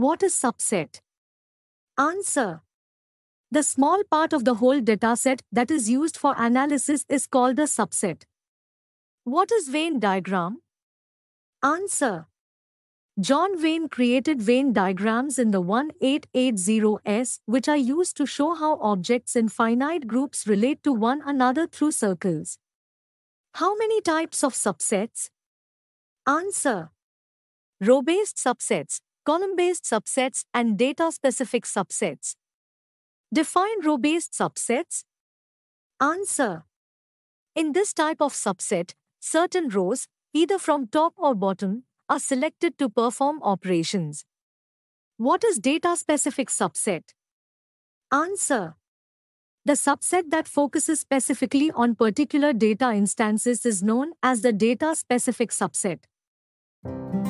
What is subset? Answer. The small part of the whole dataset that is used for analysis is called a subset. What is Venn diagram? Answer. John Venn created Venn diagrams in the 1880s, which are used to show how objects in finite groups relate to one another through circles. How many types of subsets? Answer. Row-based subsets, column-based subsets, and data-specific subsets. Define row-based subsets. Answer. In this type of subset, certain rows, either from top or bottom, are selected to perform operations. What is data-specific subset? Answer. The subset that focuses specifically on particular data instances is known as the data-specific subset.